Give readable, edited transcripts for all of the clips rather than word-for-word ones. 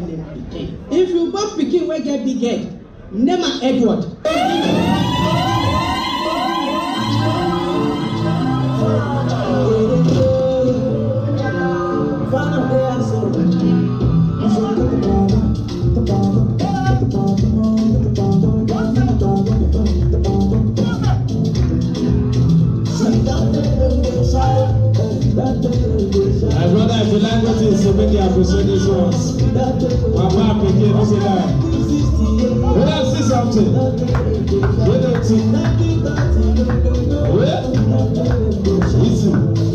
calling them pikin. If you born pikin wey get big head, name am Edward. My brother, if you like what is so many appreciate this ones. Papa, pikin, no say that. When I see something, we don't see. Where? Easy.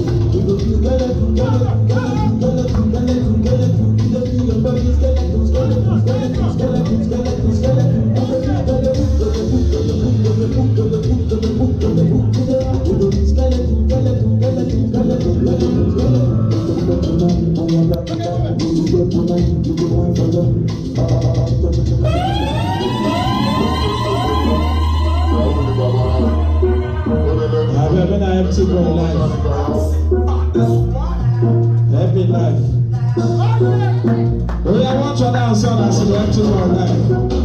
I've been an empty boy life. Happy life. Oh, I want your dance on as an empty boy life.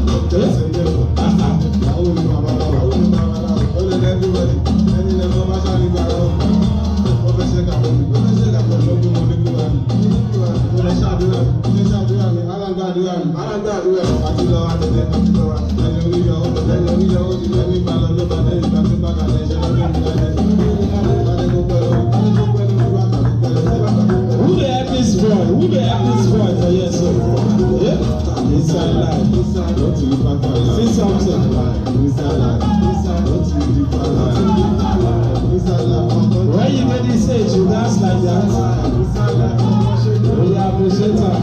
Who the happiest boy? Who the happiest boy for yourself? Yeah? Inside life. See something. When you get this age, you dance like that. We appreciate her.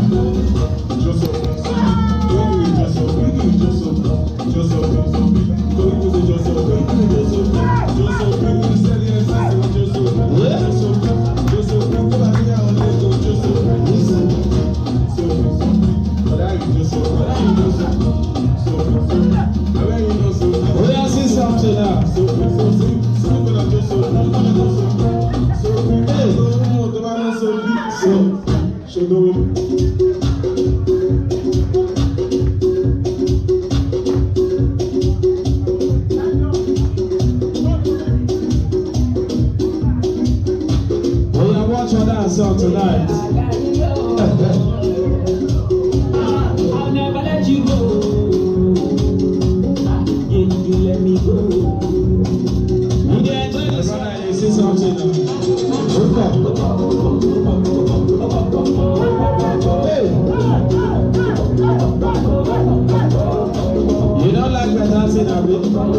We are seeing something now. Song tonight. I'll never let you go. You let me go. You get enjoy this night. You see something now. Hey. You don't like my dancing, Abi?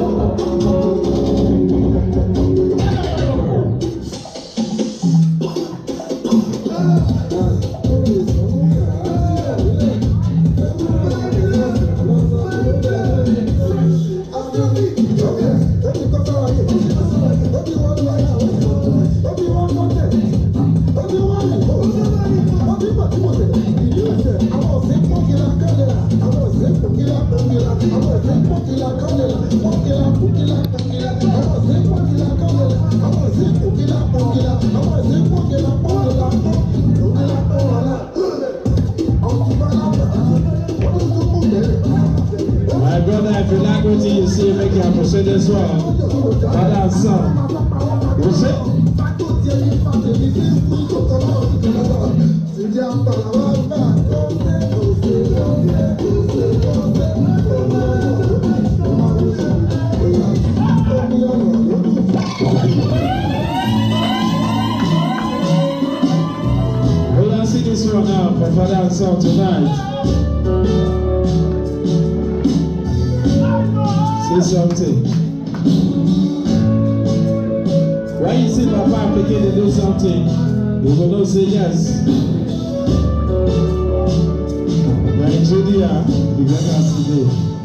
My brother, if you like what you see, make you appreciate this one. Father and son. You see? We'll see this one now for Father and son tonight. Say something. When you see Papa and Pikin to do something, you will not say yes. When in Judea, you get us today.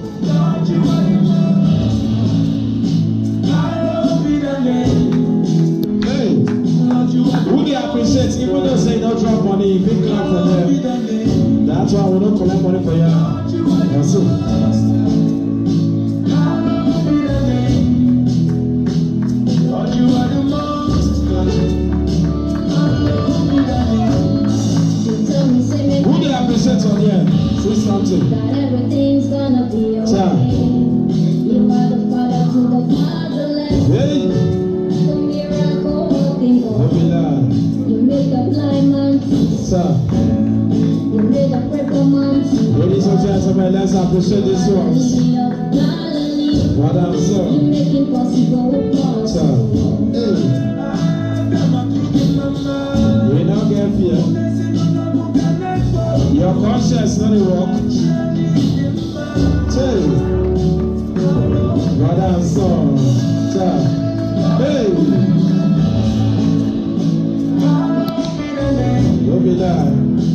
Hey, who they appreciate, even though say don't drop money, big clap for them. That's why we don't collect money for you. That's it. Who they appreciate on here? Say Let's appreciate this one. What I'm saying. So, hey. We don't get fear. Your conscience not work. Hey. What I'm saying. So, hey. Don't be there.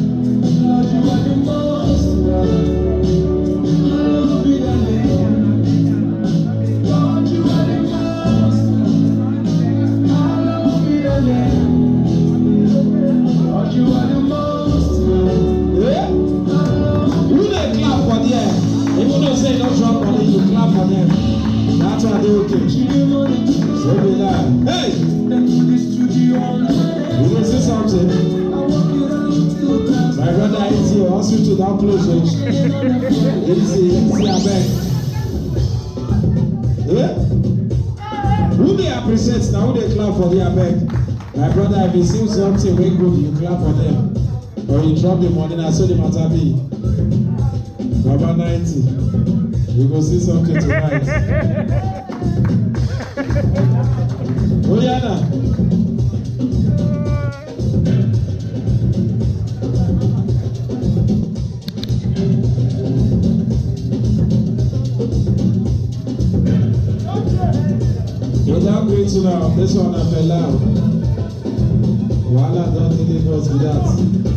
That's why they okay. So be like, hey! You will see something. My brother is here. I want you to down close. Easy, I beg. Yeah? Who they appreciate now? Who they clap for their beg? My brother, if you see something very good, you clap for them. Or you drop the money, I saw the matter be. Baba 90. We go see something tonight. Oyana. You're not going to now. This one I fell loud. Wala don't think it was with that.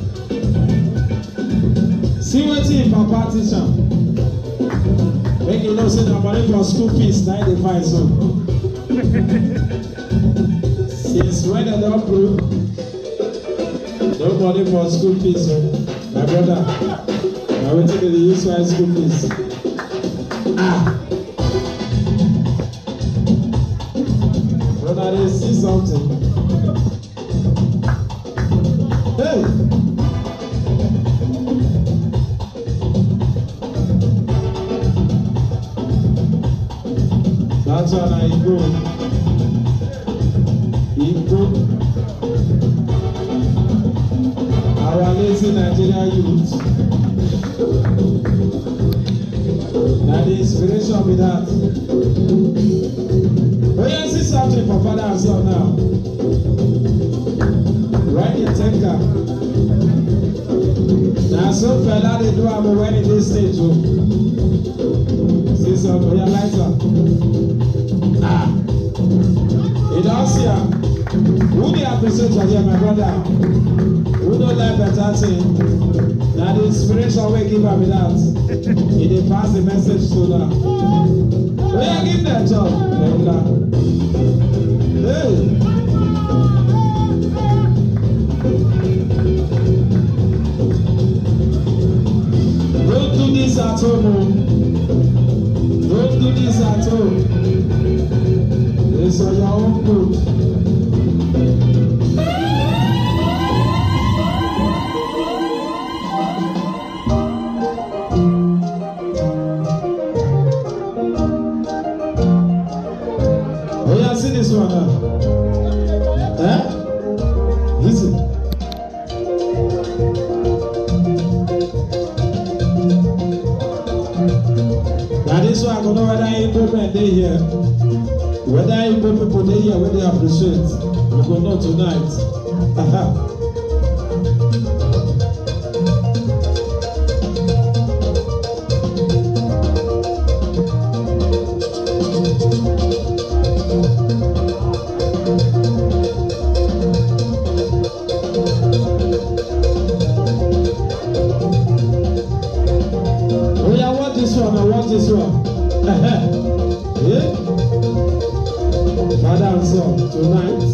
See what's in Papa teacher. Make you know say the money for school fees, now they find so. Since when they don't prove, no money for school fees, so my brother, I will take the use for school fees. Brother, they see something. Hey! That's why I go. Our lazy Nigerian youth. That the inspiration with that. Oh, yeah, see something for father and son now. Right in Tenka. Now, so fella, they do have a when in this stage. See something, yeah, lighter. You don't see her. Who they appreciate for here, my brother? Who don't like better thing? Now the inspiration will give her with that. He dey pass the message to her. We are giving that job. Hey. Don't do this at home. Don't do this at home. It's on your own good. Oh, yeah, see this one now. Listen. Now this one, I don't know whether improvement they here. Whether people they here, whether they appreciate, we go know tonight. Oh yeah, watch this one, I watch this one. Yeah? Father and son, tonight.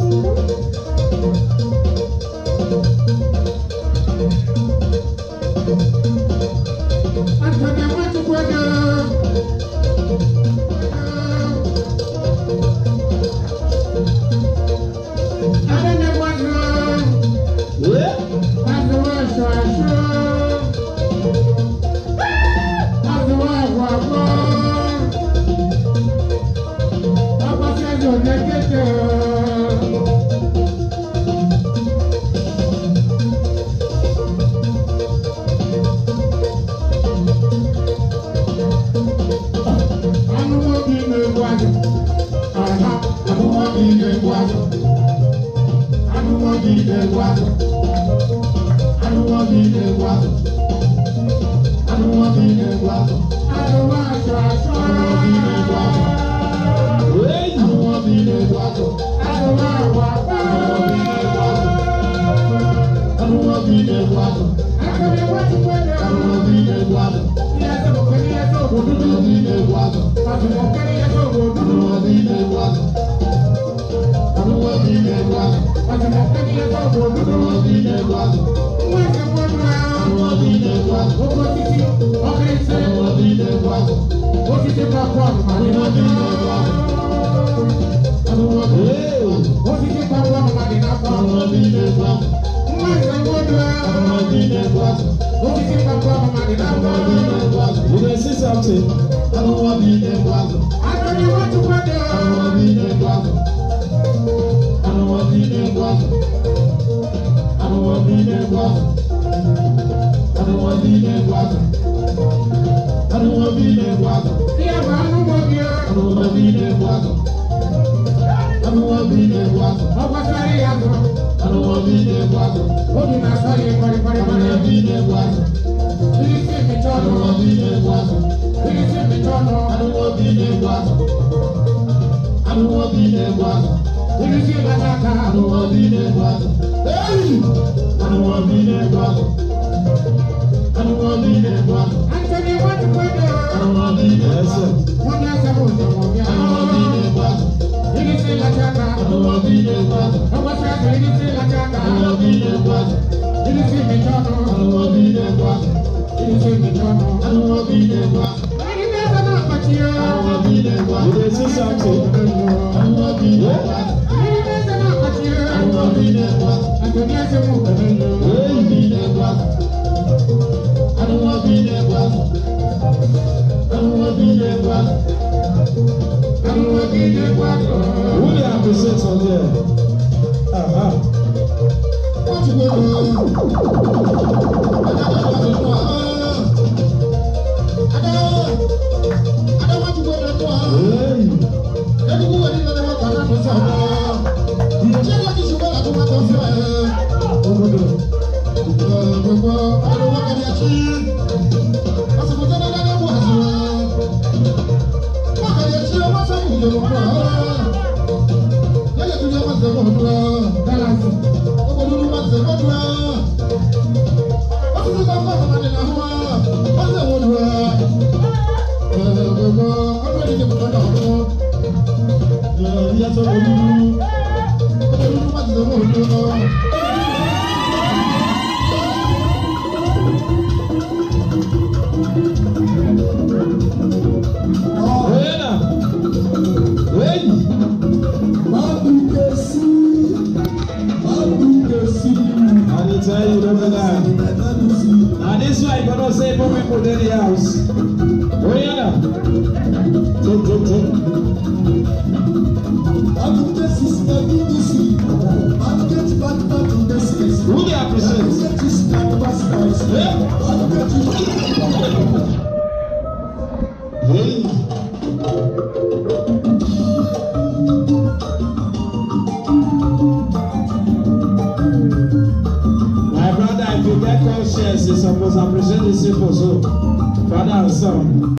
Suppose I present this simple so father and son.